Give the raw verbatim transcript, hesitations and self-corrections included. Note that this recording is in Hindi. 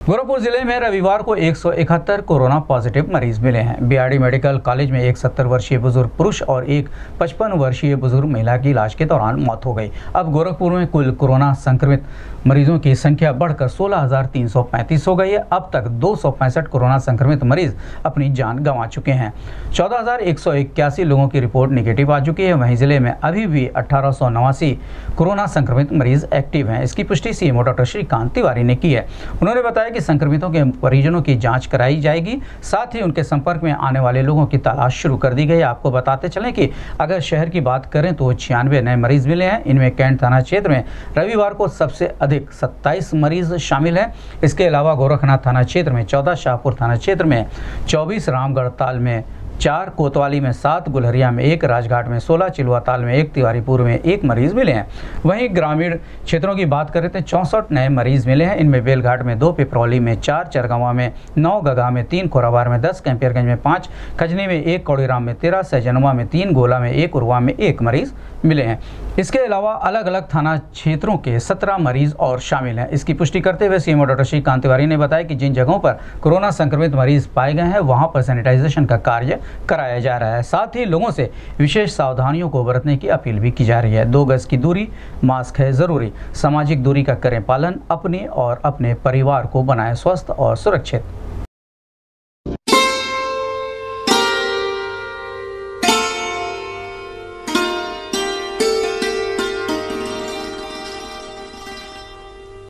गोरखपुर जिले में रविवार को एक सौ इकहत्तर कोरोना पॉजिटिव मरीज मिले हैं। बीआरडी मेडिकल कॉलेज में एक सत्तर वर्षीय बुजुर्ग पुरुष और एक पचपन वर्षीय बुजुर्ग महिला की इलाज के दौरान मौत हो गई। अब गोरखपुर में कुल कोरोना संक्रमित मरीजों की संख्या बढ़कर सोलह हजार तीन सौ पैंतीस हो गई है। अब तक दो सौ पैंसठ कोरोना संक्रमित मरीज अपनी जान गंवा चुके हैं। चौदह हजार एक सौ इक्यासी लोगों की रिपोर्ट निगेटिव आ चुकी है। वहीं जिले में अभी भी अठारह सौ नवासी कोरोना संक्रमित मरीज एक्टिव हैं। इसकी पुष्टि सीएमओ डॉक्टर श्रीकांत तिवारी ने की है। उन्होंने बताया कि संक्रमितों के परिजनों की जांच कराई जाएगी, साथ ही उनके संपर्क में आने वाले लोगों की तलाश शुरू कर दी गई। आपको बताते चलें कि अगर शहर की बात करें तो छियानवे नए मरीज मिले हैं। इनमें कैंट थाना क्षेत्र में रविवार को सबसे अधिक सत्ताईस मरीज शामिल हैं। इसके अलावा गोरखनाथ थाना क्षेत्र में चौदह, शाहपुर थाना क्षेत्र में चौबीस, रामगढ़ ताल में चार, कोतवाली में सात, गुलहरिया में एक, राजघाट में सोलह, चिलुआताल में एक, तिवारीपुर में एक मरीज मिले हैं। वहीं ग्रामीण क्षेत्रों की बात करें तो चौंसठ नए मरीज मिले हैं। इनमें बेलघाट में दो, पिपरौली में चार, चरगंवा में नौ, गगा में तीन, खोराबार में दस, कैंपियरगंज में पाँच, खजनी में एक, कौड़ीराम में तेरह, सहजनवा में तीन, गोला में एक, उरवा में एक मरीज मिले हैं। इसके अलावा अलग अलग थाना क्षेत्रों के सत्रह मरीज और शामिल हैं। इसकी पुष्टि करते हुए सीएमओ डॉक्टर श्रीकांत तिवारी ने बताया कि जिन जगहों पर कोरोना संक्रमित मरीज पाए गए हैं वहां पर सैनिटाइजेशन का कार्य कराया जा रहा है। साथ ही लोगों से विशेष सावधानियों को बरतने की अपील भी की जा रही है। दो गज की दूरी, मास्क है जरूरी, सामाजिक दूरी का करें पालन, अपने और अपने परिवार को बनाएं स्वस्थ और सुरक्षित।